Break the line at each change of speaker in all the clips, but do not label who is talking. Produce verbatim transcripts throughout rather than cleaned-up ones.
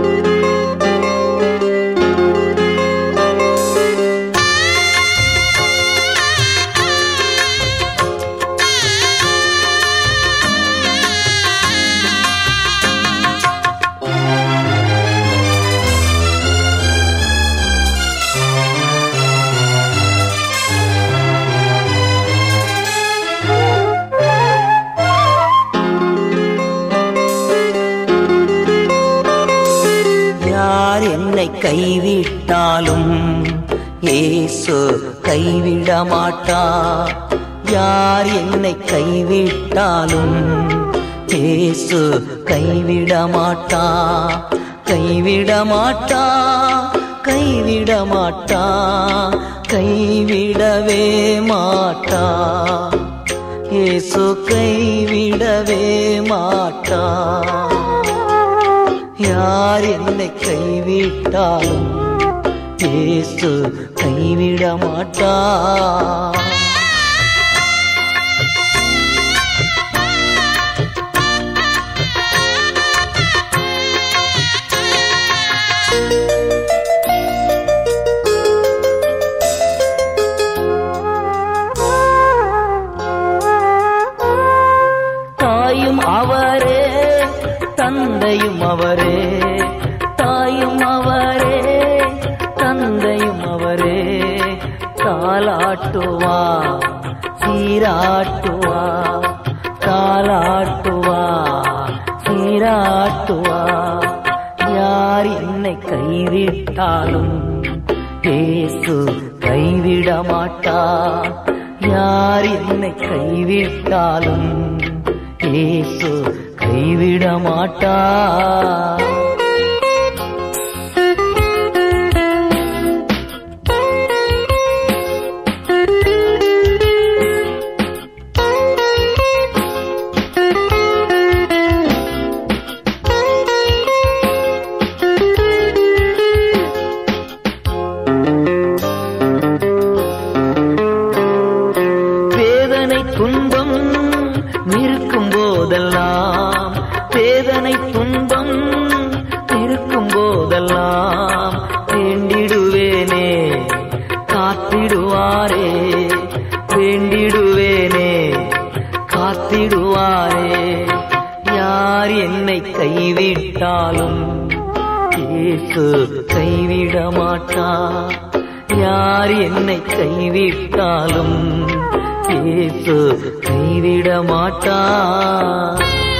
என்னை கைவிட்டாலும் இயேசு கைவிட மாட்டார். யார் என்னை கைவிட்டாலும் இயேசு கைவிட மாட்டார். கைவிட மாட்டார், கைவிட மாட்டார், கைவிடவே மாட்டார். இயேசு கைவிடவே மாட்டார். யார் என்னை கைவிட்டாலும் இயேசு கைவிட மாட்டார். தாயும் அவரே, தந்தையும் அவரே, தாயும் அவரே, தந்தையும் அவரே. தாலாட்டுவா சீராட்டுவா, தாலாட்டுவா சீராட்டுவா. யார் என்னை கைவிட்டாலும் இயேசு கைவிட மாட்டார். யார் என்னை கைவிட்டாலும் இயேசு கைவிட மாட்டார். வேதனை துன்பம் இருக்கும் போதெல்லாம், வேதனை துன்பம் இருக்கும் போதெல்லாம் வேண்டிடுவேனே காத்திடுவாரே, வேண்டிடுவேனே காத்திடுவாரே. யார் என்னை கைவிட்டாலும் இயேசு கைவிட மாட்டார். யார் என்னை கைவிட்டாலும் இயேசு கைவிட மாட்டார்.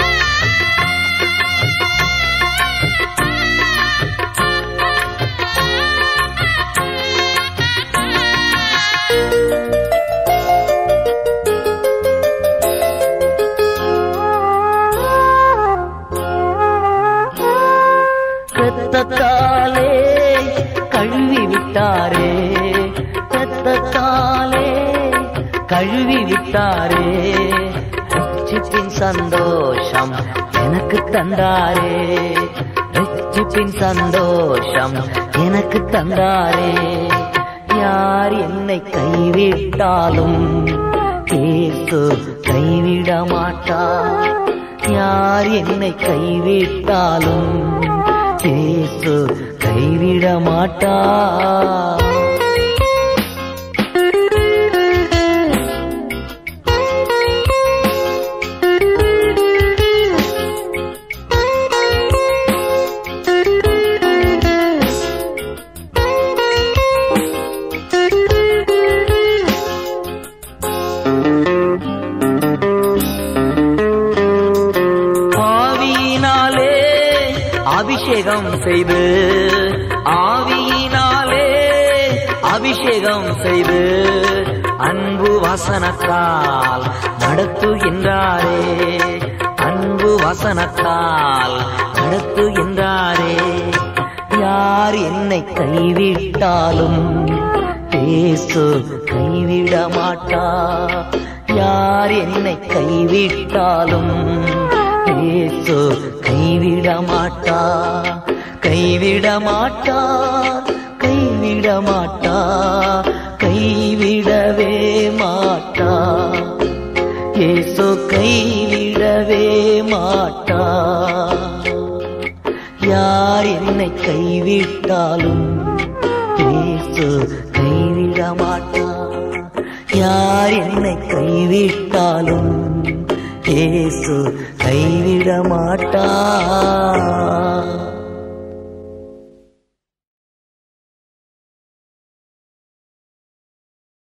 இரத்தத்தாலே கழுவி விட்டாரே, இரத்தத்தாலே கழுவி விட்டாரே. ரட்சிப்பின் சந்தோஷம் எனக்கு தந்தாரே, ரட்சிப்பின் சந்தோஷம் எனக்கு தந்தாரே. யார் என்னை கைவிட்டாலும் இயேசு கைவிட மாட்டார். யார் என்னை கைவிட்டாலும் இயேசு கைவிட மாட்டார். அபிஷேகம் செய்து, ஆவியினாலே அபிஷேகம் செய்து அன்பு வசனத்தால் நடத்துகின்றாரே, அன்பு வசனத்தால் நடத்துகின்றாரே. யார் என்னை கைவிட்டாலும் இயேசு கைவிட மாட்டார். யார் என்னை கைவிட்டாலும் இயேசு கைவிட மாட்டார். கைவிட மாட்டார், கைவிட மாட்டார், கைவிடவே மாட்டார். இயேசு கைவிடவே மாட்டார். யார் என்னை கைவிட்டாலும் இயேசு கைவிட மாட்டார். யார் என்னை கைவிட்டாலும் இயேசு கைவிட மாட்டார்.